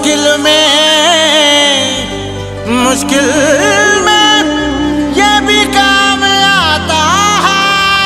मुश्किल में ये भी काम आता है।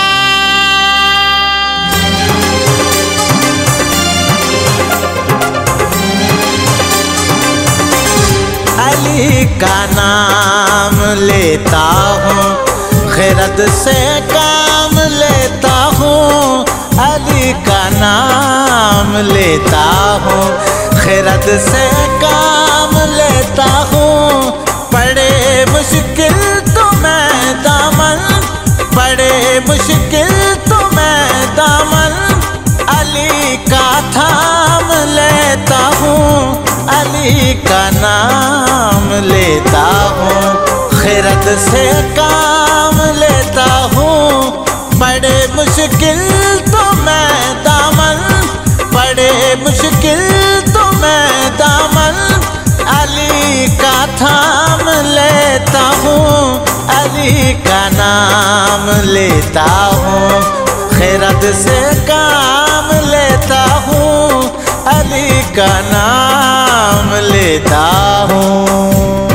अली का नाम लेता हूँ, खैरत से काम लेता हूँ। अली का नाम लेता हूँ, खैरत से काम लेता हूँ। बड़े मुश्किल तो मैं दामन, बड़े मुश्किल तो मैं दामन अली का थाम लेता हूँ। अली का नाम लेता हूँ, खैरत से काम लेता हूँ। बड़े मुश्किल तो मैं दामन, बड़े मुश्किल तो मैं दामन अली का थाम लेता हूँ। अली का नाम लेता हूँ, खैरत से काम लेता हूँ। अली का नाम लेता हूँ।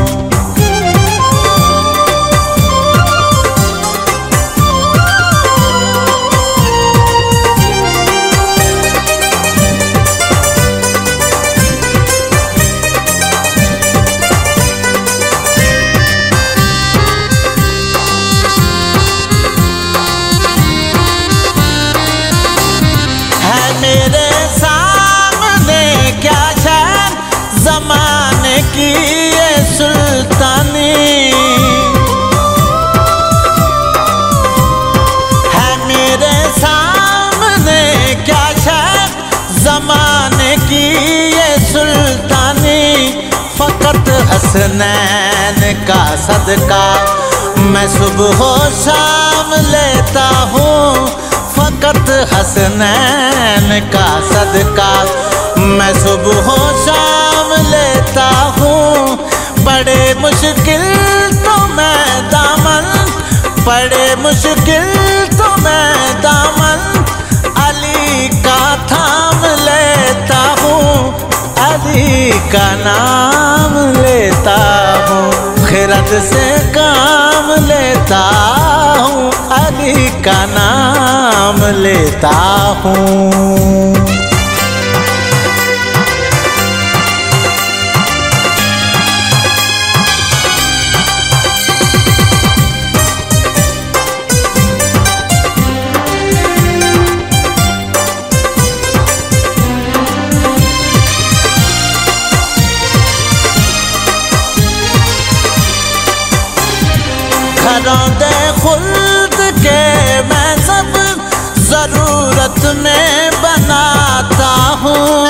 मेरे सामने क्या शान ज़माने की ये सुल्तानी है। मेरे सामने क्या शान ज़माने की ये सुल्तानी। फ़कत हसनैन का सदका मैं सुबह शाम लेता हूँ। फ़कत हसनैन का सदका मैं सुबह शाम लेता हूँ। बड़े मुश्किल तो मैं दामन, बड़े मुश्किल तो मैं दामन अली का थाम लेता हूँ। अली का नाम लेता हूँ, खैरत से काम लेता हूँ। अली का नाम लेता हूँ। घरों दे खुल्द के मैं सब ज़रूरत में बनाता हूँ।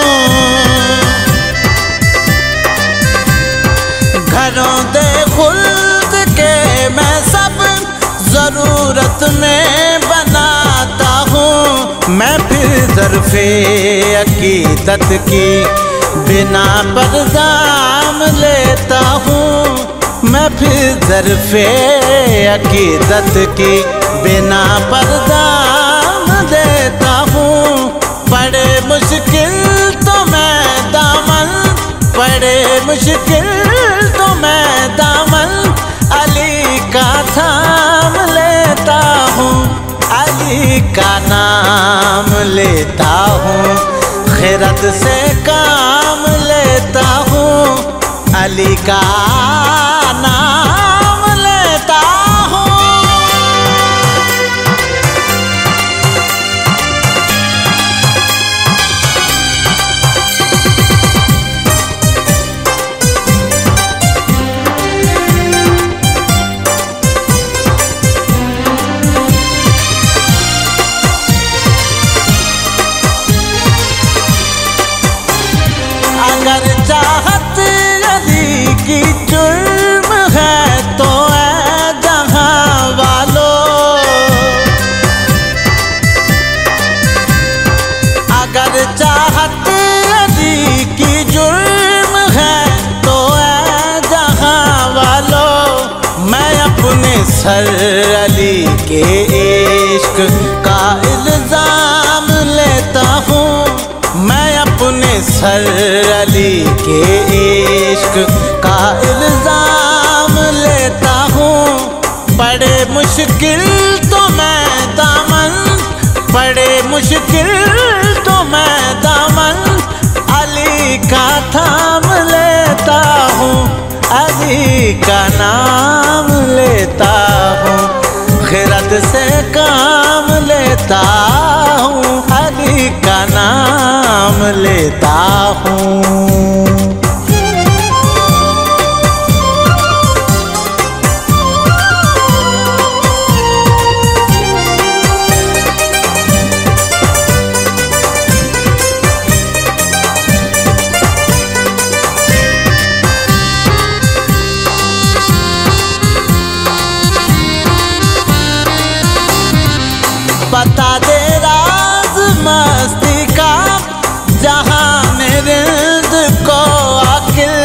घरों दे खुल्द के मैं सब ज़रूरत में बनाता हूँ। मैं फिर ज़र्फ़े अक़ीदत की बिना पर दाम लेता हूँ। मैं फिर ज़र्फ़े अक़ीदत की बिना पर दाम देता हूँ। बड़े मुश्किल तो मैं दामन, बड़े मुश्किल तो मैं दामन अली का थाम लेता हूँ। अली का नाम लेता हूँ, खैरत से काम लेता हूँ। अली का नाम लेता हूँ। अगर चाहत अली की जुर्म है तो ऐ जहां वालों, अगर चाहत अली की जुर्म है तो ऐ जहां वालों। मैं अपने सर अली के इश्क का इल्ज़ाम लेता हूँ। मैं अपने सर अली के इश्क का इल्जाम लेता हूँ। बड़े मुश्किल तो मैं दामन, बड़े मुश्किल तो मैं दामन अली का थाम लेता हूँ, अली का नाम लेता हूँ। ग़ैरत से काम लेता हूँ, अली का नाम लेता हूँ। बता दे राज मस्ती का जहां मेरे दिल को आखिर,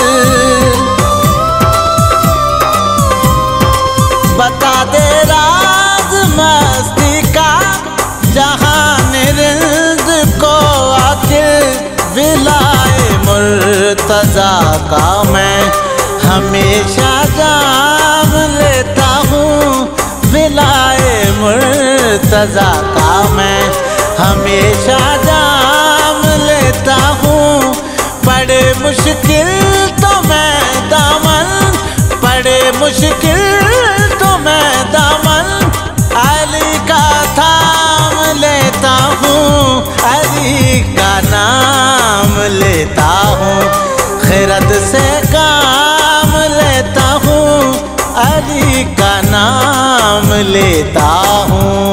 बता दे राज मस्ती का जहां मेरे दिल को आखिर। विलाए मुर्तज़ा का मैं हमेशा जाम लेता हूँ, विलाए मुर्तज़ा का मैं हमेशा जाम लेता हूँ। बड़े मुश्किल तो मैं दामन, बड़े मुश्किल तो मैं दामन अली का थाम लेता हूँ, अली का नाम लेता हूँ। ग़ैरत से काम लेता हूँ, अली का नाम लेता हूँ।